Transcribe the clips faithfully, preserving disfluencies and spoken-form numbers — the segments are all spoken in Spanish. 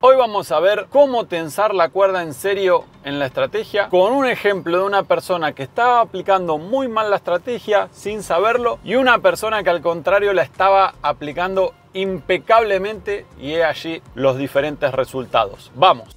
Hoy vamos a ver cómo tensar la cuerda en serio en la estrategia con un ejemplo de una persona que estaba aplicando muy mal la estrategia sin saberlo y una persona que al contrario la estaba aplicando impecablemente, y he allí los diferentes resultados. Vamos.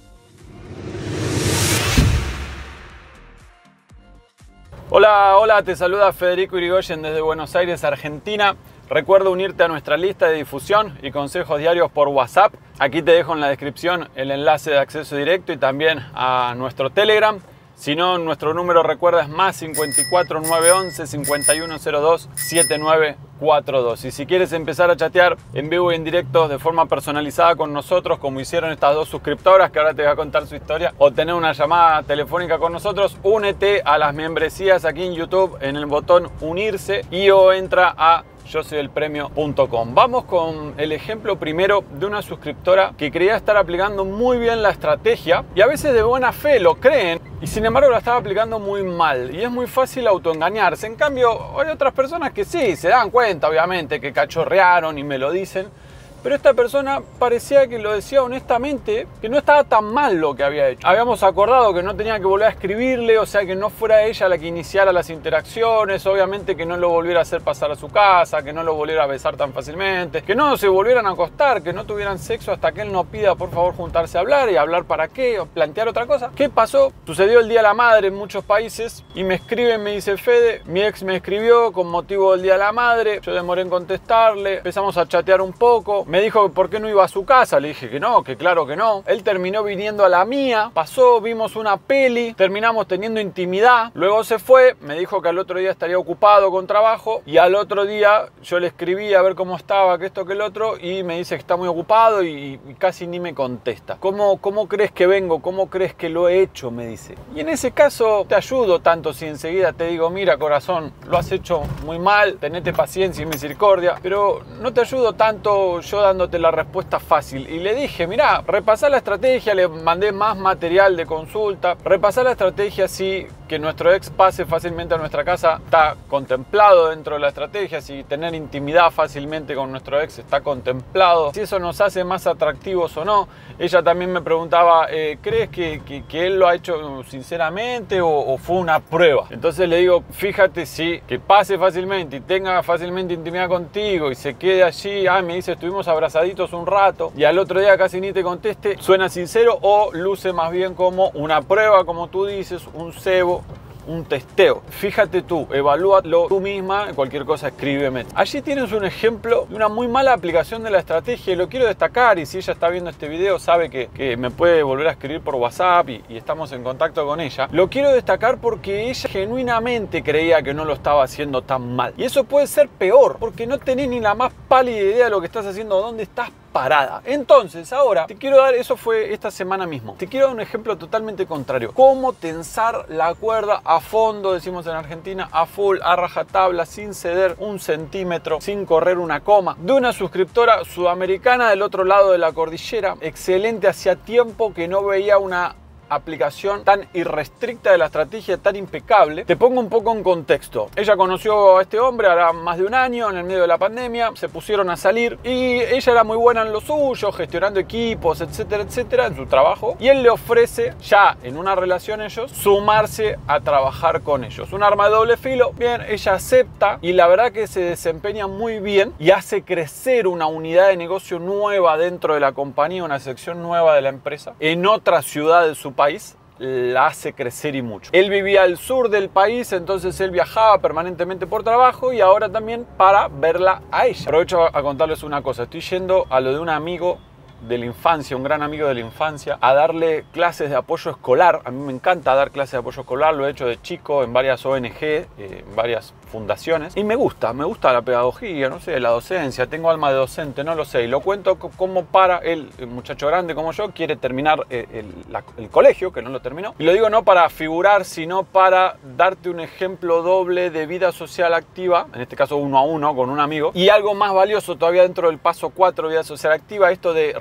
Hola, hola, te saluda Federico Irigoyen desde Buenos Aires, Argentina. Recuerda unirte a nuestra lista de difusión y consejos diarios por WhatsApp. Aquí te dejo en la descripción el enlace de acceso directo y también a nuestro Telegram. Si no, nuestro número, recuerda, es más cincuenta y cuatro, nueve once, cincuenta y uno cero dos, setenta y nueve cuarenta y dos. Y si quieres empezar a chatear en vivo y en directo de forma personalizada con nosotros, como hicieron estas dos suscriptoras que ahora te voy a contar su historia, o tener una llamada telefónica con nosotros, únete a las membresías aquí en YouTube en el botón unirse y o entra a yo soy el premio punto com. Vamos con el ejemplo primero de una suscriptora que creía estar aplicando muy bien la estrategia y a veces de buena fe lo creen y sin embargo la estaba aplicando muy mal y es muy fácil autoengañarse. En cambio hay otras personas que sí se dan cuenta, obviamente, que cachorrearon y me lo dicen, pero esta persona parecía que lo decía honestamente, que no estaba tan mal lo que había hecho. Habíamos acordado que no tenía que volver a escribirle, o sea, que no fuera ella la que iniciara las interacciones, obviamente que no lo volviera a hacer pasar a su casa, que no lo volviera a besar tan fácilmente, que no se volvieran a acostar, que no tuvieran sexo hasta que él no pida por favor juntarse a hablar y hablar para qué, o plantear otra cosa. ¿Qué pasó? Sucedió el Día de la Madre en muchos países y me escribe, me dice: Fede, mi ex me escribió con motivo del Día de la Madre, yo demoré en contestarle, empezamos a chatear un poco. Me dijo que por qué no iba a su casa, le dije que no, que claro que no. Él terminó viniendo a la mía, pasó, vimos una peli, terminamos teniendo intimidad, luego se fue, me dijo que al otro día estaría ocupado con trabajo y al otro día yo le escribí a ver cómo estaba, que esto, que el otro, y me dice que está muy ocupado y, y casi ni me contesta. ¿Cómo, ¿Cómo crees que vengo? ¿Cómo crees que lo he hecho? Me dice. Y en ese caso te ayudo tanto si enseguida te digo: mira, corazón, lo has hecho muy mal, tenete paciencia y misericordia, pero no te ayudo tanto yo dándote la respuesta fácil. Y le dije: mirá, repasá la estrategia, le mandé más material de consulta, repasá la estrategia, si que nuestro ex pase fácilmente a nuestra casa está contemplado dentro de la estrategia, si tener intimidad fácilmente con nuestro ex está contemplado, si eso nos hace más atractivos o no. Ella también me preguntaba: eh, ¿crees que, que, que él lo ha hecho sinceramente o, o fue una prueba? Entonces le digo: fíjate, si que pase fácilmente y tenga fácilmente intimidad contigo y se quede allí, ah, me dice, estuvimos abrazaditos un rato y al otro día casi ni te conteste, ¿suena sincero o luce más bien como una prueba, como tú dices, un cebo, un testeo? Fíjate tú, evalúalo tú misma, cualquier cosa escríbeme. Allí tienes un ejemplo de una muy mala aplicación de la estrategia y lo quiero destacar, y si ella está viendo este video sabe que, que me puede volver a escribir por WhatsApp y, y estamos en contacto con ella. Lo quiero destacar porque ella genuinamente creía que no lo estaba haciendo tan mal. Y eso puede ser peor, porque no tenés ni la más pálida idea de lo que estás haciendo, dónde estás parada. Entonces ahora te quiero dar, eso fue esta semana mismo, te quiero dar un ejemplo totalmente contrario. Cómo tensar la cuerda a fondo, decimos en Argentina, a full, a rajatabla, sin ceder un centímetro, sin correr una coma, de una suscriptora sudamericana del otro lado de la cordillera. Excelente, hacía tiempo que no veía una aplicación tan irrestricta de la estrategia, tan impecable. Te pongo un poco en contexto. Ella conoció a este hombre hará más de un año, en el medio de la pandemia, se pusieron a salir y ella era muy buena en lo suyo, gestionando equipos, etcétera, etcétera, en su trabajo, y él le ofrece, ya en una relación ellos, sumarse a trabajar con ellos. Un arma de doble filo. Bien, ella acepta y la verdad que se desempeña muy bien y hace crecer una unidad de negocio nueva dentro de la compañía, una sección nueva de la empresa, en otra ciudad de su país. La hace crecer y mucho. Él vivía al sur del país, entonces él viajaba permanentemente por trabajo y ahora también para verla a ella. Aprovecho a contarles una cosa. Estoy yendo a lo de un amigo de la infancia, un gran amigo de la infancia, a darle clases de apoyo escolar. A mí me encanta dar clases de apoyo escolar, lo he hecho de chico en varias O N G, eh, en varias fundaciones, y me gusta, me gusta la pedagogía, no sé, la docencia, tengo alma de docente, no lo sé, y lo cuento como para él, el muchacho grande como yo, quiere terminar el, el, la, el colegio, que no lo terminó, y lo digo no para figurar, sino para darte un ejemplo doble de vida social activa, en este caso uno a uno con un amigo, y algo más valioso todavía dentro del paso cuatro, vida social activa, esto de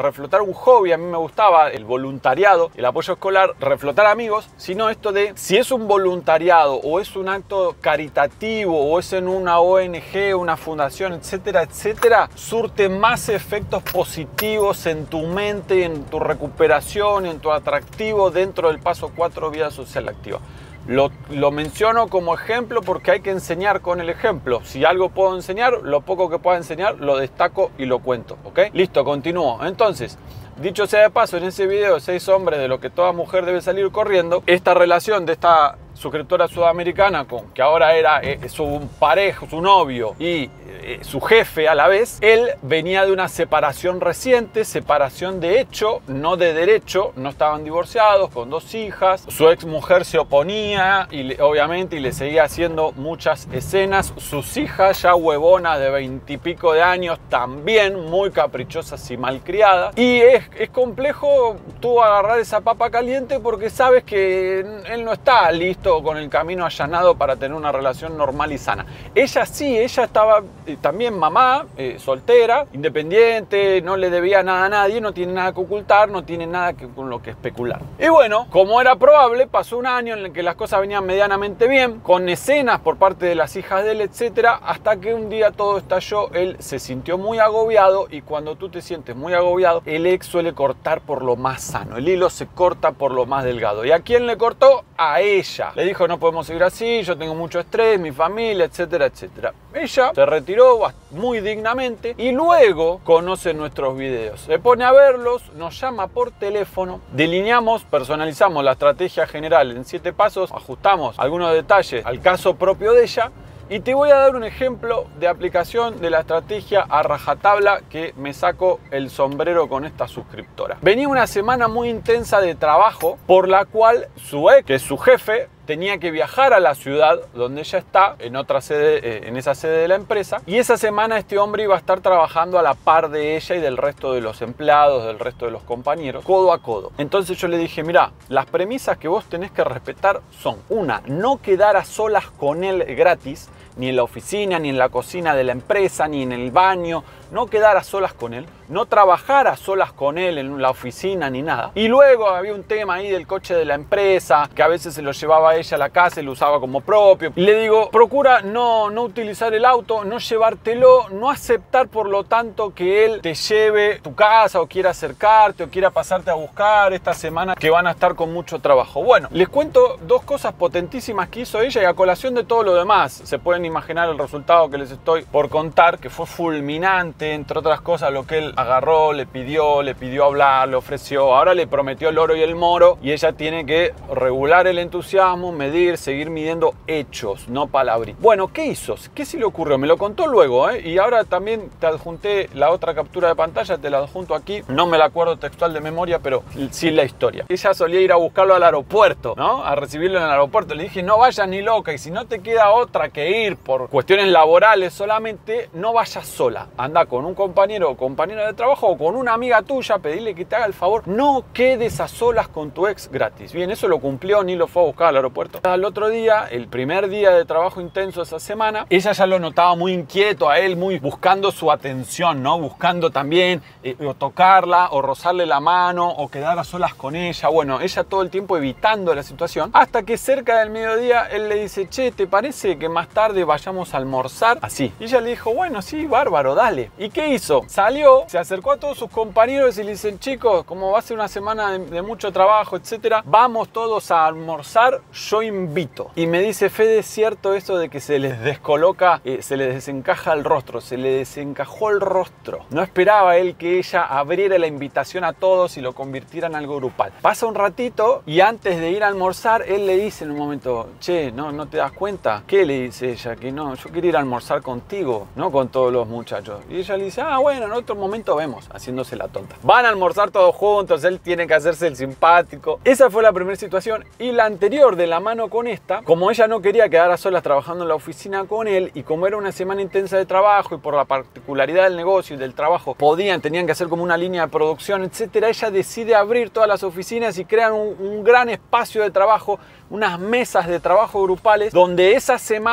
reflotar un hobby, a mí me gustaba el voluntariado, el apoyo escolar, reflotar amigos, sino esto de si es un voluntariado o es un acto caritativo o es en una O N G, una fundación, etcétera, etcétera, surte más efectos positivos en tu mente, en tu recuperación, en tu atractivo dentro del paso cuatro, vida social activa. Lo, lo menciono como ejemplo porque hay que enseñar con el ejemplo. Si algo puedo enseñar, lo poco que pueda enseñar lo destaco y lo cuento, ¿ok? Listo, continúo. Entonces, dicho sea de paso, en ese video de seis hombres de lo que toda mujer debe salir corriendo, esta relación de esta suscriptora sudamericana con que ahora era eh, su pareja, su novio y eh, su jefe a la vez, él venía de una separación reciente, separación de hecho, no de derecho, no estaban divorciados, con dos hijas, su ex mujer se oponía y le, obviamente y le seguía haciendo muchas escenas, sus hijas ya huevonas de veintipico de años también muy caprichosas y malcriadas, y es, es complejo tú agarrar esa papa caliente porque sabes que él no está listo con el camino allanado para tener una relación normal y sana. Ella sí, ella estaba eh, también mamá, eh, soltera, independiente, no le debía nada a nadie, no tiene nada que ocultar, no tiene nada que, con lo que especular. Y bueno, como era probable, pasó un año en el que las cosas venían medianamente bien, con escenas por parte de las hijas de él, etcétera, hasta que un día todo estalló, él se sintió muy agobiado y cuando tú te sientes muy agobiado, el ex suele cortar por lo más sano, el hilo se corta por lo más delgado. ¿Y a quién le cortó? A ella. Le dijo, no podemos seguir así, yo tengo mucho estrés, mi familia, etcétera, etcétera. Ella se retiró muy dignamente y luego conoce nuestros videos. Se pone a verlos, nos llama por teléfono, delineamos, personalizamos la estrategia general en siete pasos, ajustamos algunos detalles al caso propio de ella. Y te voy a dar un ejemplo de aplicación de la estrategia a rajatabla que me saco el sombrero con esta suscriptora. Venía una semana muy intensa de trabajo por la cual su ex, que es su jefe, tenía que viajar a la ciudad donde ella está, en otra sede, eh, en esa sede de la empresa, y esa semana este hombre iba a estar trabajando a la par de ella y del resto de los empleados, del resto de los compañeros, codo a codo. Entonces yo le dije, mira, las premisas que vos tenés que respetar son, una, no quedar a solas con él gratis, ni en la oficina, ni en la cocina de la empresa, ni en el baño, no quedar a solas con él, no trabajar a solas con él en la oficina ni nada. Y luego había un tema ahí del coche de la empresa, que a veces se lo llevaba ella a la casa y lo usaba como propio. Y le digo, procura no, no utilizar el auto, no llevártelo, no aceptar por lo tanto que él te lleve a tu casa o quiera acercarte o quiera pasarte a buscar esta semana que van a estar con mucho trabajo. Bueno, les cuento dos cosas potentísimas que hizo ella y a colación de todo lo demás. Se pueden imaginar el resultado que les estoy por contar, que fue fulminante. Entre otras cosas, lo que él agarró, le pidió, le pidió hablar, le ofreció, ahora le prometió el oro y el moro y ella tiene que regular el entusiasmo, medir, seguir midiendo hechos, no palabritas. Bueno, ¿qué hizo? ¿Qué se le ocurrió? Me lo contó luego, ¿eh? Y ahora también te adjunté la otra captura de pantalla, te la adjunto aquí, no me la acuerdo textual de memoria, pero sí la historia. Ella solía ir a buscarlo al aeropuerto, ¿no? A recibirlo en el aeropuerto. Le dije, no vayas ni loca y si no te queda otra que ir por cuestiones laborales solamente, no vayas sola, anda con un compañero o compañera de trabajo o con una amiga tuya, pedirle que te haga el favor, no quedes a solas con tu ex gratis. Bien, eso lo cumplió, ni lo fue a buscar al aeropuerto. Al otro día, el primer día de trabajo intenso esa semana, ella ya lo notaba muy inquieto a él, muy buscando su atención, ¿no? Buscando también eh, o tocarla o rozarle la mano o quedar a solas con ella. Bueno, ella todo el tiempo evitando la situación, hasta que cerca del mediodía él le dice, che, ¿te parece que más tarde vayamos a almorzar? Así. Y ella le dijo, bueno, sí, bárbaro, dale. ¿Y qué hizo? Salió, se acercó a todos sus compañeros y le dicen, chicos, como va a ser una semana de, de mucho trabajo, etcétera, vamos todos a almorzar, yo invito. Y me dice, Fede, es cierto eso de que se les descoloca, eh, se les desencaja el rostro, se le desencajó el rostro. No esperaba él que ella abriera la invitación a todos y lo convirtiera en algo grupal. Pasa un ratito y antes de ir a almorzar, él le dice en un momento, che, ¿no, no te das cuenta? ¿Qué le dice ella? Que no, yo quería ir a almorzar contigo, no con todos los muchachos. Y ella le dice, ah, bueno, en otro momento vemos, haciéndose la tonta. Van a almorzar todos juntos, él tiene que hacerse el simpático. Esa fue la primera situación. Y la anterior, de la mano con esta, como ella no quería quedar a solas trabajando en la oficina con él, y como era una semana intensa de trabajo, y por la particularidad del negocio y del trabajo, podían, tenían que hacer como una línea de producción, etcétera, ella decide abrir todas las oficinas y crean un, un gran espacio de trabajo, unas mesas de trabajo grupales, donde esa semana intensa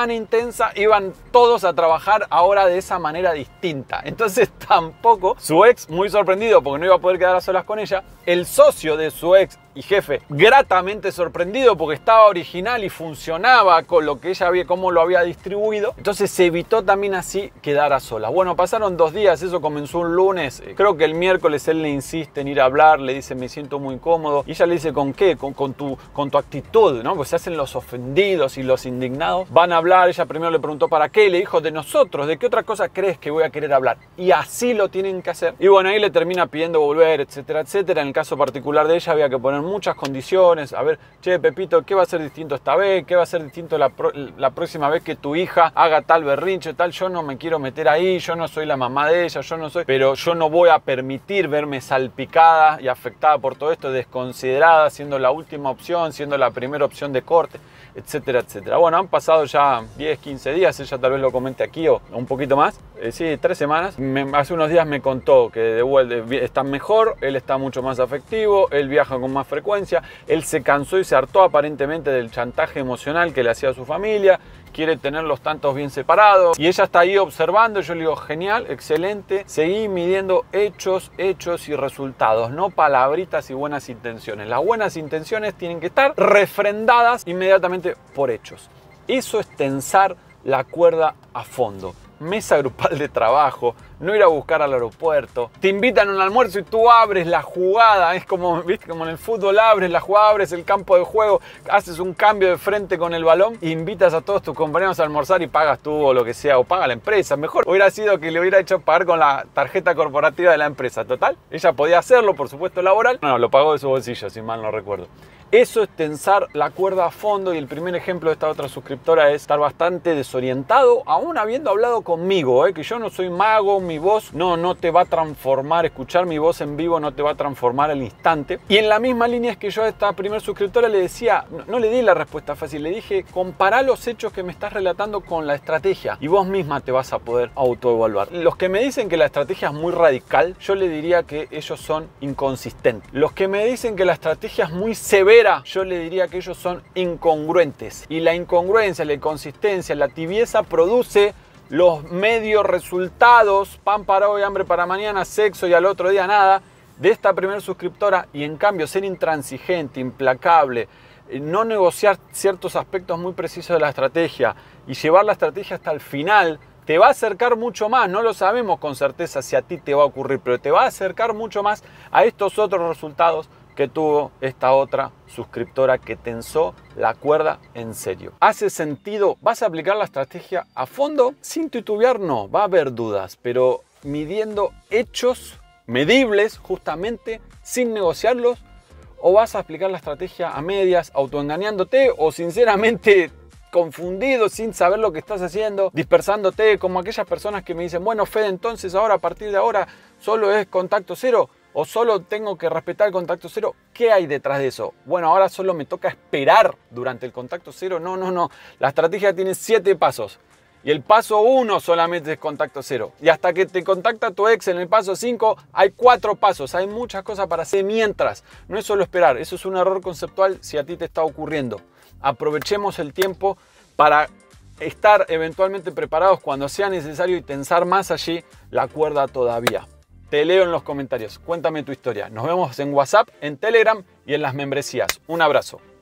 tensa, iban todos a trabajar ahora de esa manera distinta. Entonces tampoco su ex, muy sorprendido porque no iba a poder quedar a solas con ella, el socio de su ex y jefe, gratamente sorprendido porque estaba original y funcionaba con lo que ella había, cómo lo había distribuido. Entonces se evitó también así quedar a solas. Bueno, pasaron dos días, eso comenzó un lunes. Creo que el miércoles él le insiste en ir a hablar, le dice me siento muy incómodo. Y ella le dice ¿con qué? Con, con, tu, con tu actitud, ¿no? Pues se hacen los ofendidos y los indignados. Van a hablar, ella primero le preguntó ¿para qué? Y le dijo de nosotros, ¿de qué otra cosa crees que voy a querer hablar? Y así lo tienen que hacer. Y bueno, ahí le termina pidiendo volver, etcétera, etcétera. En el caso particular de ella había que poner muchas condiciones, a ver, che, Pepito, ¿qué va a ser distinto esta vez? ¿Qué va a ser distinto la, pro, la próxima vez que tu hija haga tal berrinche, tal? Yo no me quiero meter ahí, yo no soy la mamá de ella, yo no soy, pero yo no voy a permitir verme salpicada y afectada por todo esto, desconsiderada, siendo la última opción, siendo la primera opción de corte, etcétera, etcétera. Bueno, han pasado ya diez, quince días, ella tal vez lo comente aquí o un poquito más, eh, sí, tres semanas. Me, hace unos días me contó que de vuelta está mejor, él está mucho más afectivo, él viaja con más frecuencia, él se cansó y se hartó aparentemente del chantaje emocional que le hacía a su familia, quiere tenerlos tantos bien separados y ella está ahí observando. Yo le digo genial, excelente, seguí midiendo hechos, hechos y resultados, no palabritas y buenas intenciones. Las buenas intenciones tienen que estar refrendadas inmediatamente por hechos. Eso es tensar la cuerda a fondo. Mesa grupal de trabajo, no ir a buscar al aeropuerto, te invitan a un almuerzo y tú abres la jugada, es como, ¿viste? Como en el fútbol, abres la jugada, abres el campo de juego, haces un cambio de frente con el balón e invitas a todos tus compañeros a almorzar y pagas tú o lo que sea, o paga la empresa. Mejor hubiera sido que le hubiera hecho pagar con la tarjeta corporativa de la empresa. Total, ella podía hacerlo, por supuesto laboral, no, lo pagó de su bolsillo, si mal no recuerdo. Eso es tensar la cuerda a fondo y el primer ejemplo de esta otra suscriptora es estar bastante desorientado, aún habiendo hablado conmigo, ¿eh? Que yo no soy mago, mi voz no, no te va a transformar, escuchar mi voz en vivo no te va a transformar al instante. Y en la misma línea es que yo a esta primer suscriptora le decía, no, no le di la respuesta fácil, le dije, compará los hechos que me estás relatando con la estrategia y vos misma te vas a poder autoevaluar. Los que me dicen que la estrategia es muy radical, yo le diría que ellos son inconsistentes. Los que me dicen que la estrategia es muy severa, yo le diría que ellos son incongruentes. Y la incongruencia, la inconsistencia, la tibieza produce los medios resultados, pan para hoy, hambre para mañana, sexo y al otro día nada, de esta primera suscriptora. Y en cambio ser intransigente, implacable, no negociar ciertos aspectos muy precisos de la estrategia y llevar la estrategia hasta el final, te va a acercar mucho más. No lo sabemos con certeza si a ti te va a ocurrir, pero te va a acercar mucho más a estos otros resultados que tuvo esta otra suscriptora que tensó la cuerda en serio. ¿Hace sentido? ¿Vas a aplicar la estrategia a fondo? Sin titubear, no. Va a haber dudas, pero midiendo hechos medibles justamente, sin negociarlos, o vas a aplicar la estrategia a medias, autoengañándote o sinceramente confundido, sin saber lo que estás haciendo, dispersándote, como aquellas personas que me dicen, bueno, Fede, entonces ahora a partir de ahora solo es contacto cero. ¿O solo tengo que respetar el contacto cero? ¿Qué hay detrás de eso? Bueno, ahora solo me toca esperar durante el contacto cero. No, no, no. La estrategia tiene siete pasos. Y el paso uno solamente es contacto cero. Y hasta que te contacta tu ex en el paso cinco, hay cuatro pasos. Hay muchas cosas para hacer mientras. No es solo esperar. Eso es un error conceptual si a ti te está ocurriendo. Aprovechemos el tiempo para estar eventualmente preparados cuando sea necesario y tensar más allí la cuerda todavía. Te leo en los comentarios, cuéntame tu historia. Nos vemos en WhatsApp, en Telegram y en las membresías. Un abrazo.